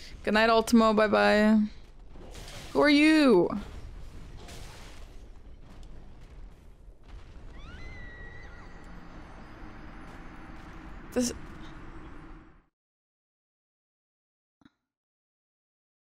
Good night, Ultimo. Bye bye. Who are you? This